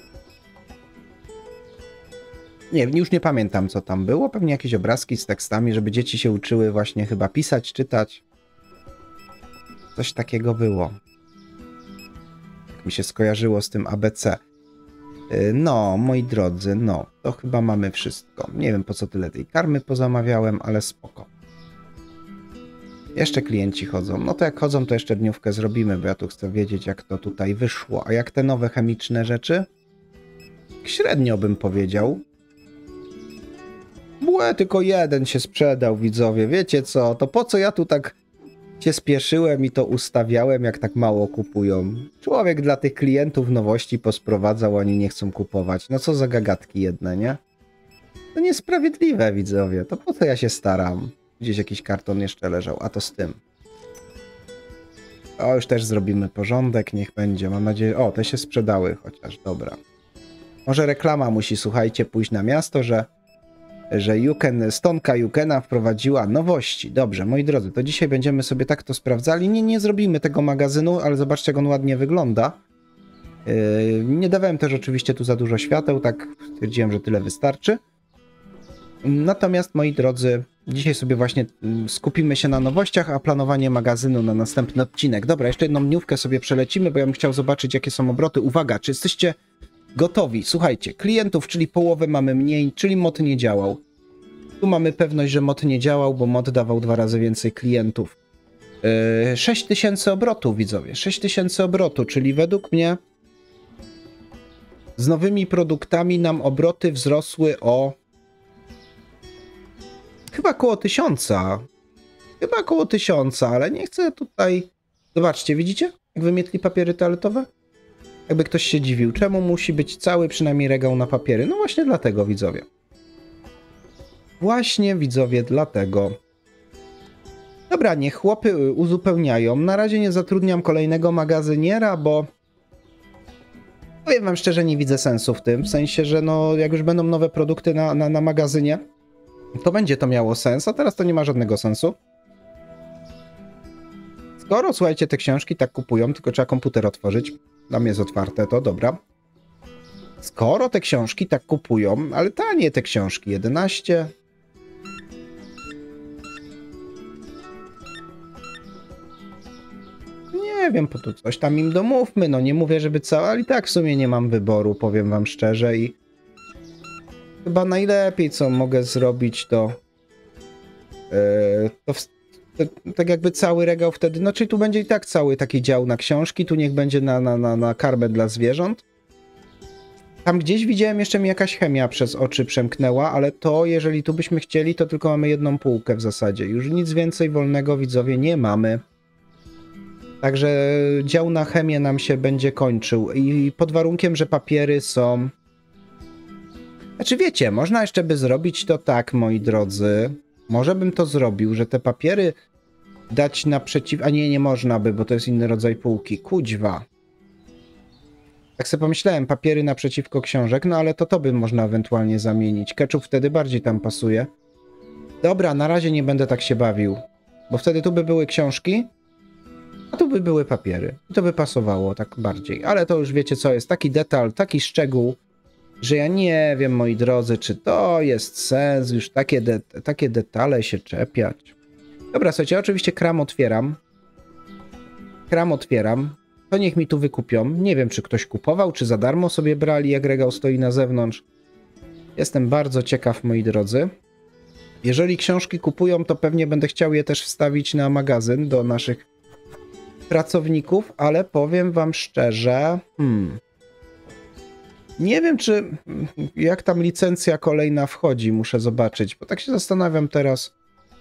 Nie, już nie pamiętam, co tam było, pewnie jakieś obrazki z tekstami, żeby dzieci się uczyły właśnie chyba pisać, czytać. Coś takiego było. Tak mi się skojarzyło z tym A B C. No, moi drodzy, no, to chyba mamy wszystko. Nie wiem, po co tyle tej karmy pozamawiałem, ale spoko. Jeszcze klienci chodzą. No to jak chodzą, to jeszcze dniówkę zrobimy, bo ja tu chcę wiedzieć, jak to tutaj wyszło. A jak te nowe chemiczne rzeczy? Średnio bym powiedział. Błe, tylko jeden się sprzedał, widzowie. Wiecie co, to po co ja tu tak się spieszyłem i to ustawiałem, jak tak mało kupują? Człowiek dla tych klientów nowości posprowadzał, oni nie chcą kupować. No co za gagatki jedne, nie? To niesprawiedliwe, widzowie. To po co ja się staram? Gdzieś jakiś karton jeszcze leżał, a to z tym. O, już też zrobimy porządek, niech będzie. Mam nadzieję... O, te się sprzedały chociaż, dobra. Może reklama musi, słuchajcie, pójść na miasto, że że Yuken, Stonka Yukena wprowadziła nowości. Dobrze, moi drodzy, to dzisiaj będziemy sobie tak to sprawdzali. Nie, nie zrobimy tego magazynu, ale zobaczcie, jak on ładnie wygląda. Yy, nie dawałem też oczywiście tu za dużo świateł, tak stwierdziłem, że tyle wystarczy. Natomiast, moi drodzy, dzisiaj sobie właśnie skupimy się na nowościach, a planowanie magazynu na następny odcinek. Dobra, jeszcze jedną dniówkę sobie przelecimy, bo ja bym chciał zobaczyć, jakie są obroty. Uwaga, czy jesteście gotowi? Słuchajcie, klientów, czyli połowę mamy mniej, czyli mod nie działał. Tu mamy pewność, że mod nie działał, bo mod dawał dwa razy więcej klientów. Yy, sześć tysięcy obrotów, widzowie. sześć tysięcy obrotu, czyli według mnie z nowymi produktami nam obroty wzrosły o chyba koło tysiąca. Chyba koło tysiąca, ale nie chcę tutaj... Zobaczcie, widzicie? Jak wymietli papiery toaletowe? Jakby ktoś się dziwił, czemu musi być cały przynajmniej regał na papiery? No właśnie dlatego, widzowie. Właśnie, widzowie, dlatego. Dobra, niech chłopy uzupełniają. Na razie nie zatrudniam kolejnego magazyniera, bo powiem wam szczerze, nie widzę sensu w tym. W sensie, że no, jak już będą nowe produkty na, na, na magazynie, to będzie to miało sens, a teraz to nie ma żadnego sensu. Skoro, słuchajcie, te książki tak kupują, tylko trzeba komputer otworzyć. Tam jest otwarte to, dobra. Skoro te książki tak kupują, ale tanie te książki, jedenaście. Nie wiem, po to coś tam im domówmy, no nie mówię, żeby całe, ale i tak w sumie nie mam wyboru, powiem wam szczerze i chyba najlepiej, co mogę zrobić, to yy, to w, to, tak jakby cały regał wtedy, no czyli tu będzie i tak cały taki dział na książki, tu niech będzie na, na, na, na karmę dla zwierząt. Tam gdzieś widziałem, jeszcze mi jakaś chemia przez oczy przemknęła, ale to, jeżeli tu byśmy chcieli, to tylko mamy jedną półkę w zasadzie. Już nic więcej wolnego, widzowie, nie mamy. Także dział na chemię nam się będzie kończył i pod warunkiem, że papiery są... Znaczy wiecie, można jeszcze by zrobić to tak, moi drodzy. Może bym to zrobił, że te papiery dać naprzeciw... A nie, nie można by, bo to jest inny rodzaj półki. Kuźwa. Tak sobie pomyślałem, papiery naprzeciwko książek, no ale to to by można ewentualnie zamienić. Ketchup wtedy bardziej tam pasuje. Dobra, na razie nie będę tak się bawił, bo wtedy tu by były książki, a tu by były papiery. I to by pasowało tak bardziej. Ale to już wiecie co, jest taki detal, taki szczegół, że ja nie wiem, moi drodzy, czy to jest sens już takie, de takie detale się czepiać. Dobra, słuchajcie, ja oczywiście kram otwieram. Kram otwieram. To niech mi tu wykupią. Nie wiem, czy ktoś kupował, czy za darmo sobie brali, jak regał stoi na zewnątrz. Jestem bardzo ciekaw, moi drodzy. Jeżeli książki kupują, to pewnie będę chciał je też wstawić na magazyn do naszych pracowników, ale powiem wam szczerze, hmm, nie wiem, czy jak tam licencja kolejna wchodzi, muszę zobaczyć, bo tak się zastanawiam teraz,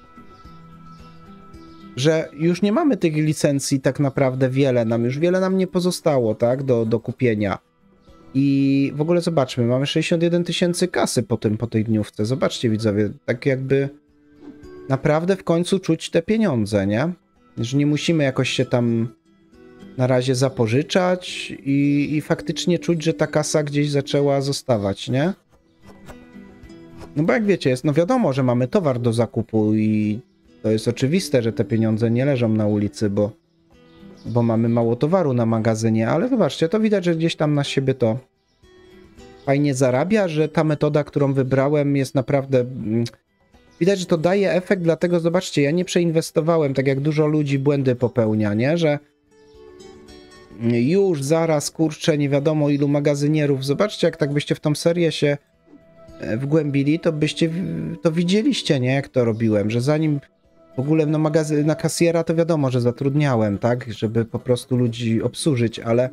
że już nie mamy tych licencji tak naprawdę wiele, nam już wiele nam nie pozostało, tak, do, do kupienia. I w ogóle zobaczmy, mamy sześćdziesiąt jeden tysięcy kasy po tym, po tej dniówce. Zobaczcie, widzowie, tak jakby naprawdę w końcu czuć te pieniądze, nie? Że nie musimy jakoś się tam na razie zapożyczać i, i faktycznie czuć, że ta kasa gdzieś zaczęła zostawać, nie? No bo jak wiecie, jest, no wiadomo, że mamy towar do zakupu i to jest oczywiste, że te pieniądze nie leżą na ulicy, bo, bo mamy mało towaru na magazynie, ale zobaczcie, to widać, że gdzieś tam na siebie to fajnie zarabia, że ta metoda, którą wybrałem, jest naprawdę... Widać, że to daje efekt, dlatego zobaczcie, ja nie przeinwestowałem, tak jak dużo ludzi błędy popełnia, nie? Że już, zaraz, kurczę, nie wiadomo ilu magazynierów. Zobaczcie, jak tak byście w tą serię się wgłębili, to byście to widzieliście, nie? Jak to robiłem, że zanim w ogóle no, magazyn, na kasjera to wiadomo, że zatrudniałem, tak? Żeby po prostu ludzi obsłużyć, ale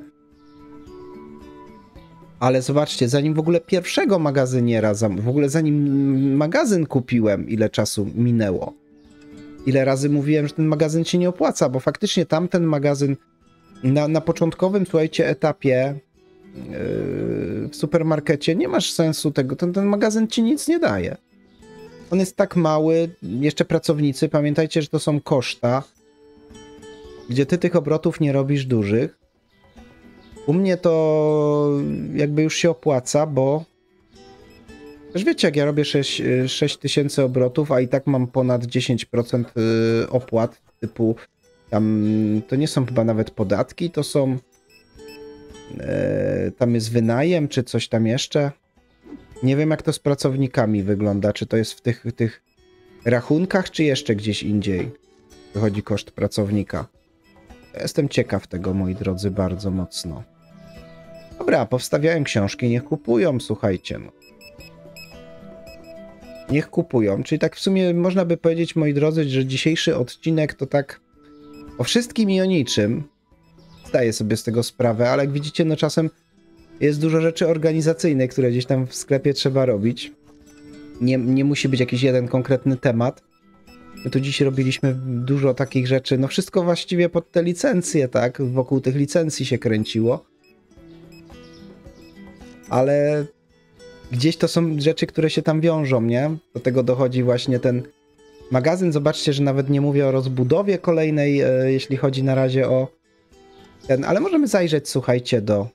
ale zobaczcie, zanim w ogóle pierwszego magazyniera, w ogóle zanim magazyn kupiłem, ile czasu minęło. Ile razy mówiłem, że ten magazyn się nie opłaca, bo faktycznie tamten magazyn na, na początkowym, słuchajcie, etapie yy, w supermarkecie nie masz sensu tego, ten, ten magazyn ci nic nie daje. On jest tak mały, jeszcze pracownicy, pamiętajcie, że to są koszta, gdzie ty tych obrotów nie robisz dużych. U mnie to jakby już się opłaca, bo też wiecie, jak ja robię sześć tysięcy obrotów, a i tak mam ponad dziesięć procent opłat, typu tam to nie są chyba nawet podatki, to są e, tam jest wynajem, czy coś tam jeszcze. Nie wiem, jak to z pracownikami wygląda, czy to jest w tych, tych rachunkach, czy jeszcze gdzieś indziej wychodzi koszt pracownika. Jestem ciekaw tego, moi drodzy, bardzo mocno. Dobra, powstawiałem książki, niech kupują, słuchajcie. No. Niech kupują, czyli tak w sumie można by powiedzieć, moi drodzy, że dzisiejszy odcinek to tak o wszystkim i o niczym. Zdaję sobie z tego sprawę, ale jak widzicie, no czasem jest dużo rzeczy organizacyjnych, które gdzieś tam w sklepie trzeba robić. Nie, nie musi być jakiś jeden konkretny temat. My tu dziś robiliśmy dużo takich rzeczy, no wszystko właściwie pod te licencje, tak? Wokół tych licencji się kręciło. Ale gdzieś to są rzeczy, które się tam wiążą, nie? Do tego dochodzi właśnie ten magazyn. Zobaczcie, że nawet nie mówię o rozbudowie kolejnej, e, jeśli chodzi na razie o ten, ale możemy zajrzeć, słuchajcie, do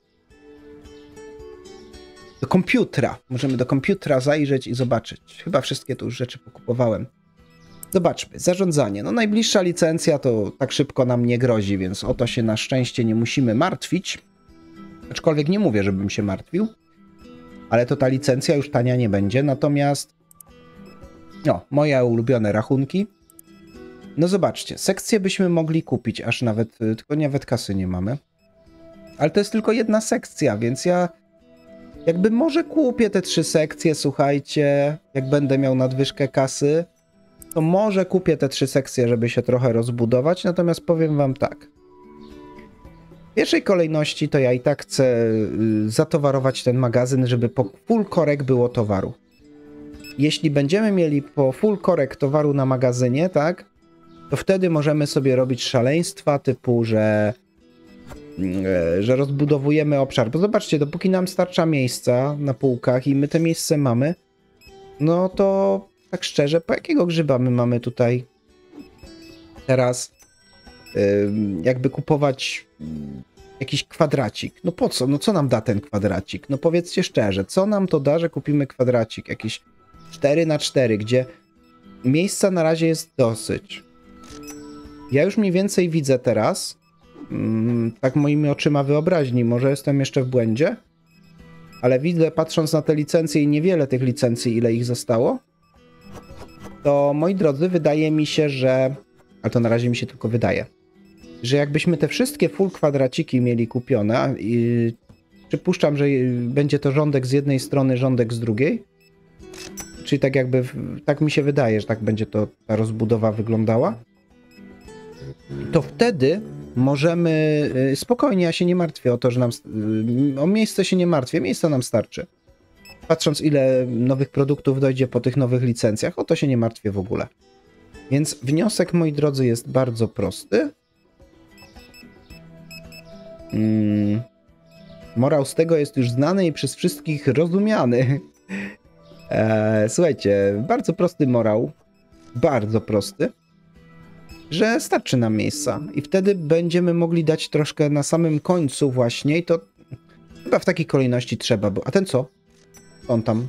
do komputera. Możemy do komputera zajrzeć i zobaczyć. Chyba wszystkie tu już rzeczy pokupowałem. Zobaczmy, zarządzanie. No najbliższa licencja to tak szybko nam nie grozi, więc o to się na szczęście nie musimy martwić. Aczkolwiek nie mówię, żebym się martwił. Ale to ta licencja już tania nie będzie. Natomiast no, moje ulubione rachunki. No zobaczcie, sekcję byśmy mogli kupić, aż nawet, tylko nawet kasy nie mamy. Ale to jest tylko jedna sekcja, więc ja jakby może kupię te trzy sekcje, słuchajcie, jak będę miał nadwyżkę kasy, to może kupię te trzy sekcje, żeby się trochę rozbudować, natomiast powiem wam tak. W pierwszej kolejności to ja i tak chcę zatowarować ten magazyn, żeby po full korek było towaru. Jeśli będziemy mieli po full korek towaru na magazynie, tak, to wtedy możemy sobie robić szaleństwa typu, że że rozbudowujemy obszar, bo zobaczcie, dopóki nam starcza miejsca na półkach i my te miejsce mamy, no to tak szczerze, po jakiego grzyba my mamy tutaj teraz yy, jakby kupować jakiś kwadracik? No po co? No co nam da ten kwadracik? No powiedzcie szczerze, co nam to da, że kupimy kwadracik jakiś cztery na cztery, gdzie miejsca na razie jest dosyć. Ja już mniej więcej widzę teraz, tak moimi oczyma wyobraźni, może jestem jeszcze w błędzie, ale widzę, patrząc na te licencje i niewiele tych licencji, ile ich zostało, to moi drodzy, wydaje mi się, że, ale to na razie mi się tylko wydaje, że jakbyśmy te wszystkie full kwadraciki mieli kupione, i przypuszczam, że będzie to rządek z jednej strony, rządek z drugiej, Czyli tak jakby, tak mi się wydaje, że tak będzie to ta rozbudowa wyglądała. To wtedy możemy, spokojnie, ja się nie martwię o to, że nam, o miejsce się nie martwię, miejsca nam starczy. Patrząc, ile nowych produktów dojdzie po tych nowych licencjach, o to się nie martwię w ogóle. Więc wniosek, moi drodzy, jest bardzo prosty. Hmm. Morał z tego jest już znany i przez wszystkich rozumiany. Eee, słuchajcie, bardzo prosty morał, bardzo prosty, że starczy nam miejsca i wtedy będziemy mogli dać troszkę na samym końcu właśnie i to chyba w takiej kolejności trzeba, bo... A ten co? On tam...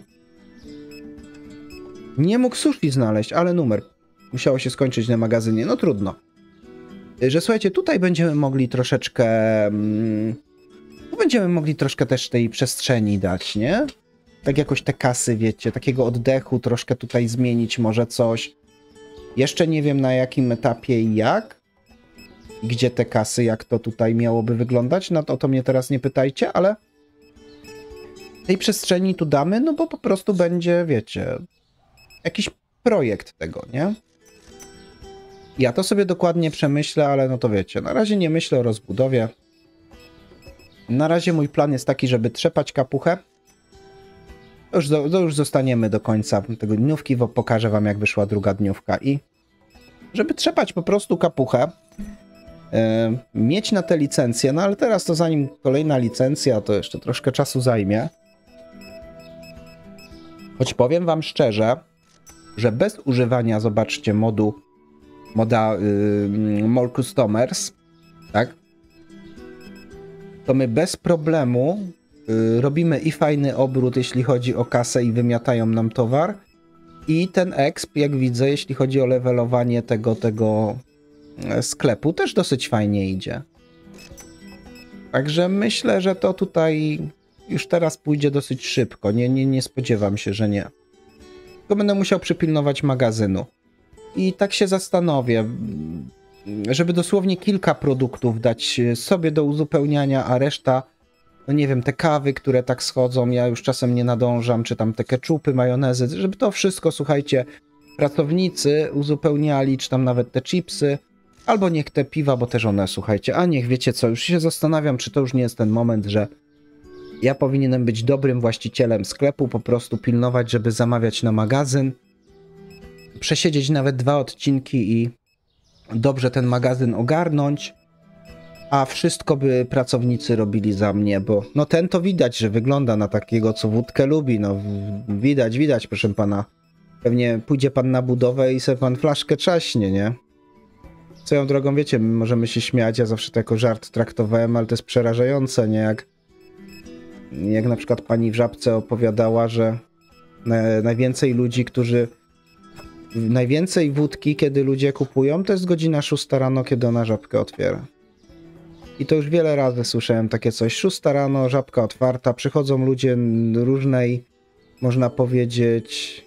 Nie mógł sushi znaleźć, ale numer. Musiało się skończyć na magazynie, no trudno. Że słuchajcie, tutaj będziemy mogli troszeczkę... Mm, będziemy mogli troszkę też tej przestrzeni dać, nie? Tak jakoś te kasy, wiecie, takiego oddechu troszkę tutaj zmienić może coś. Jeszcze nie wiem na jakim etapie i jak. Gdzie te kasy, jak to tutaj miałoby wyglądać. No to o to mnie teraz nie pytajcie, ale tej przestrzeni tu damy, no bo po prostu będzie, wiecie, jakiś projekt tego, nie? Ja to sobie dokładnie przemyślę, ale no to wiecie, na razie nie myślę o rozbudowie. Na razie mój plan jest taki, żeby trzepać kapuchę. To już, to już zostaniemy do końca tego dniówki, bo pokażę wam, jak wyszła druga dniówka. I żeby trzepać po prostu kapuchę, yy, mieć na te licencje, no ale teraz to zanim kolejna licencja, to jeszcze troszkę czasu zajmie. Choć powiem wam szczerze, że bez używania, zobaczcie, modu, moda yy, More Customers, tak? To my bez problemu y, robimy i fajny obrót, jeśli chodzi o kasę i wymiatają nam towar. I ten exp, jak widzę, jeśli chodzi o levelowanie tego, tego sklepu, też dosyć fajnie idzie. Także myślę, że to tutaj już teraz pójdzie dosyć szybko. Nie, nie, nie spodziewam się, że nie. Tylko będę musiał przypilnować magazynu. I tak się zastanowię, żeby dosłownie kilka produktów dać sobie do uzupełniania, a reszta, no nie wiem, te kawy, które tak schodzą, ja już czasem nie nadążam, czy tam te keczupy, majonezy, żeby to wszystko, słuchajcie, pracownicy uzupełniali, czy tam nawet te chipsy, albo niech te piwa, bo też one, słuchajcie, a niech, wiecie co, już się zastanawiam, czy to już nie jest ten moment, że ja powinienem być dobrym właścicielem sklepu, po prostu pilnować, żeby zamawiać na magazyn, przesiedzieć nawet dwa odcinki i dobrze ten magazyn ogarnąć, a wszystko by pracownicy robili za mnie, bo no ten to widać, że wygląda na takiego, co wódkę lubi, no widać, widać, proszę pana. Pewnie pójdzie pan na budowę i sobie pan flaszkę trzaśnie, nie? Swoją drogą, wiecie, my możemy się śmiać, ja zawsze to jako żart traktowałem, ale to jest przerażające, nie? Jak, jak na przykład pani w Żabce opowiadała, że na, najwięcej ludzi, którzy Najwięcej wódki, kiedy ludzie kupują, to jest godzina szósta rano, kiedy ona Żabkę otwiera. I to już wiele razy słyszałem takie coś. szósta rano, Żabka otwarta, przychodzą ludzie różnej, można powiedzieć,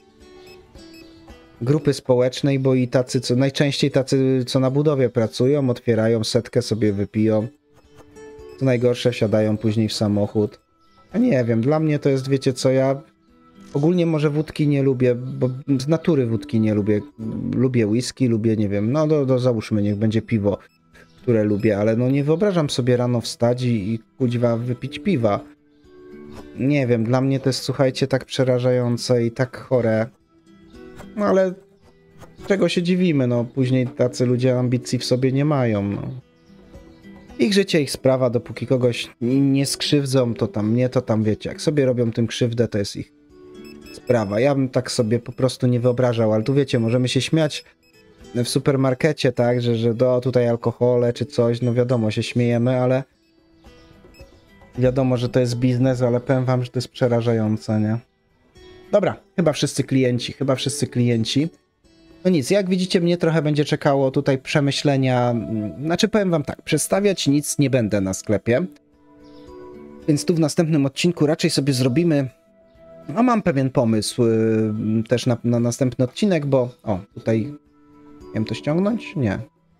grupy społecznej, bo i tacy, co najczęściej tacy, co na budowie pracują, otwierają setkę, sobie wypiją. Co najgorsze, wsiadają później w samochód. A nie wiem, dla mnie to jest, wiecie co, ja ogólnie może wódki nie lubię, bo z natury wódki nie lubię. Lubię whisky, lubię, nie wiem, no do, do załóżmy, niech będzie piwo, które lubię, ale no nie wyobrażam sobie rano wstać i, i kuźwa wypić piwa. Nie wiem, dla mnie to jest, słuchajcie, tak przerażające i tak chore. No ale czego się dziwimy, no później tacy ludzie ambicji w sobie nie mają, no. Ich życie, ich sprawa, dopóki kogoś nie skrzywdzą, to tam nie, to tam wiecie, jak sobie robią tym krzywdę, to jest ich sprawa. Ja bym tak sobie po prostu nie wyobrażał, ale tu wiecie, możemy się śmiać w supermarkecie, tak, że, że do tutaj alkohole czy coś, no wiadomo, się śmiejemy, ale wiadomo, że to jest biznes, ale powiem wam, że to jest przerażające, nie? Dobra, chyba wszyscy klienci, chyba wszyscy klienci. No nic, jak widzicie, mnie trochę będzie czekało tutaj przemyślenia, znaczy powiem wam tak, przedstawiać nic nie będę na sklepie, więc tu w następnym odcinku raczej sobie zrobimy, no mam pewien pomysł yy, też na, na następny odcinek, bo o, tutaj miałem to ściągnąć? Nie.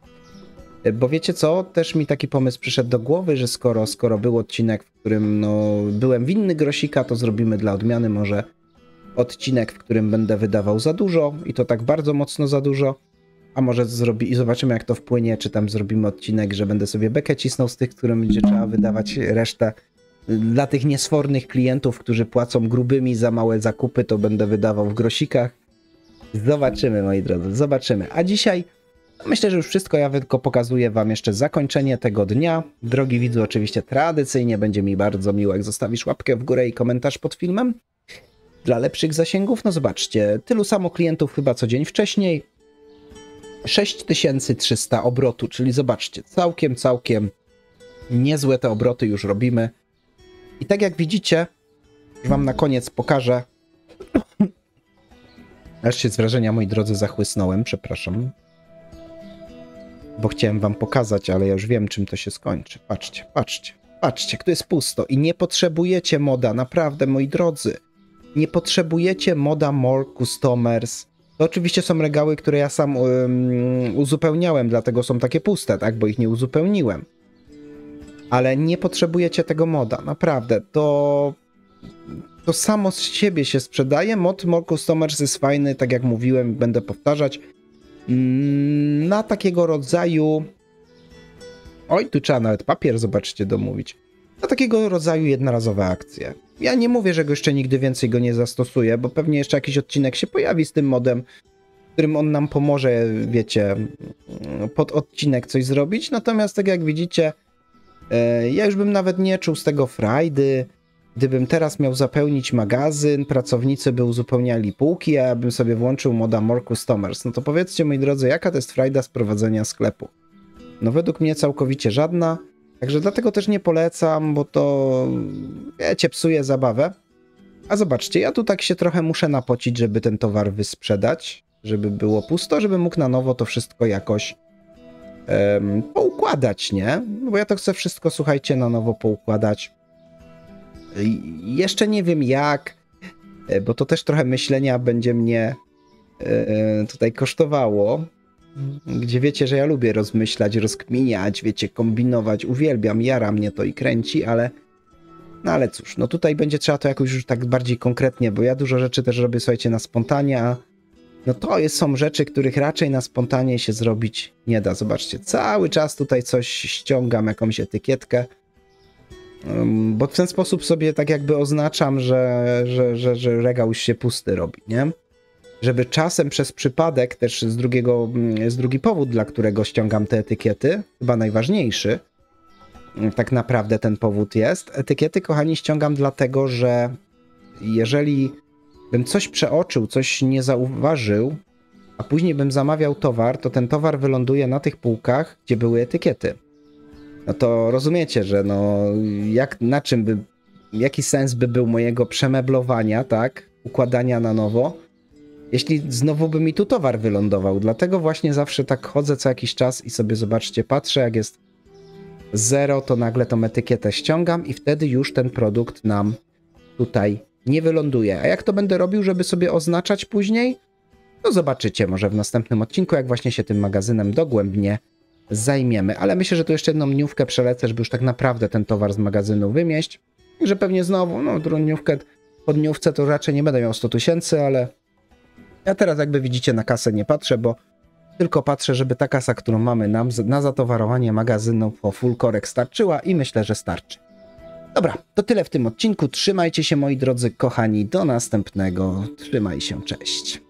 Bo wiecie co, też mi taki pomysł przyszedł do głowy, że skoro, skoro był odcinek, w którym no, byłem winny grosika, to zrobimy dla odmiany może odcinek, w którym będę wydawał za dużo i to tak bardzo mocno za dużo, a może zrobi i zobaczymy, jak to wpłynie, czy tam zrobimy odcinek, że będę sobie bekę cisnął z tych, którym będzie trzeba wydawać resztę. Dla tych niesfornych klientów, którzy płacą grubymi za małe zakupy, to będę wydawał w grosikach. Zobaczymy, moi drodzy, zobaczymy. A dzisiaj no myślę, że już wszystko. Ja tylko pokazuję wam jeszcze zakończenie tego dnia. Drogi widzu, oczywiście tradycyjnie będzie mi bardzo miło, jak zostawisz łapkę w górę i komentarz pod filmem. Dla lepszych zasięgów, no zobaczcie, tylu samo klientów chyba co dzień wcześniej. sześć tysięcy trzysta obrotu, czyli zobaczcie, całkiem, całkiem niezłe te obroty już robimy. I tak jak widzicie, już wam na koniec pokażę. Aż się z wrażenia, moi drodzy, zachłysnąłem, przepraszam. Bo chciałem wam pokazać, ale ja już wiem, czym to się skończy. Patrzcie, patrzcie, patrzcie, tu jest pusto i nie potrzebujecie moda, naprawdę, moi drodzy. Nie potrzebujecie moda More Customers. To oczywiście są regały, które ja sam um, uzupełniałem, dlatego są takie puste, tak, bo ich nie uzupełniłem. Ale nie potrzebujecie tego moda, naprawdę, to, to samo z siebie się sprzedaje. Mod More Customers jest fajny, tak jak mówiłem, będę powtarzać, na takiego rodzaju, oj, tu trzeba nawet papier, zobaczcie, domówić, na takiego rodzaju jednorazowe akcje. Ja nie mówię, że go jeszcze nigdy więcej go nie zastosuję, bo pewnie jeszcze jakiś odcinek się pojawi z tym modem, w którym on nam pomoże, wiecie, pod odcinek coś zrobić, natomiast tak jak widzicie, ja już bym nawet nie czuł z tego frajdy. Gdybym teraz miał zapełnić magazyn, pracownicy by uzupełniali półki, a ja bym sobie włączył moda More Customers. No to powiedzcie, moi drodzy, jaka to jest frajda z prowadzenia sklepu? No według mnie całkowicie żadna, także dlatego też nie polecam, bo to, wiecie, psuje zabawę. A zobaczcie, ja tu tak się trochę muszę napocić, żeby ten towar wysprzedać, żeby było pusto, żeby mógł na nowo to wszystko jakoś um, poukładać, nie? No bo ja to chcę wszystko, słuchajcie, na nowo poukładać. Jeszcze nie wiem jak, bo to też trochę myślenia będzie mnie tutaj kosztowało, gdzie wiecie, że ja lubię rozmyślać, rozkminiać, wiecie, kombinować, uwielbiam, jara mnie to i kręci, ale no ale cóż, no tutaj będzie trzeba to jakoś już tak bardziej konkretnie, bo ja dużo rzeczy też robię, słuchajcie, na spontanie, a no to jest, są rzeczy, których raczej na spontanie się zrobić nie da. Zobaczcie, cały czas tutaj coś ściągam, jakąś etykietkę, bo w ten sposób sobie tak jakby oznaczam, że, że, że, że regał już się pusty robi, nie? Żeby czasem przez przypadek, też z drugiego, z drugi powód, dla którego ściągam te etykiety, chyba najważniejszy, tak naprawdę ten powód jest. Etykiety, kochani, ściągam dlatego, że jeżeli bym coś przeoczył, coś nie zauważył, a później bym zamawiał towar, to ten towar wyląduje na tych półkach, gdzie były etykiety. No to rozumiecie, że no jak, na czym by, jaki sens by był mojego przemeblowania, tak, układania na nowo, jeśli znowu by mi tu towar wylądował. Dlatego właśnie zawsze tak chodzę co jakiś czas i sobie, zobaczcie, patrzę, jak jest zero, to nagle tą etykietę ściągam i wtedy już ten produkt nam tutaj nie wyląduje. A jak to będę robił, żeby sobie oznaczać później? No zobaczycie może w następnym odcinku, jak właśnie się tym magazynem dogłębnie zajmiemy, ale myślę, że tu jeszcze jedną dniówkę przelecę, żeby już tak naprawdę ten towar z magazynu wymieść, że pewnie znowu, no dniówkę po dniówce to raczej nie będę miał sto tysięcy, ale ja teraz jakby widzicie na kasę nie patrzę, bo tylko patrzę, żeby ta kasa, którą mamy nam na zatowarowanie magazynu po full korek starczyła i myślę, że starczy. Dobra, to tyle w tym odcinku, trzymajcie się, moi drodzy kochani, do następnego, trzymaj się, cześć.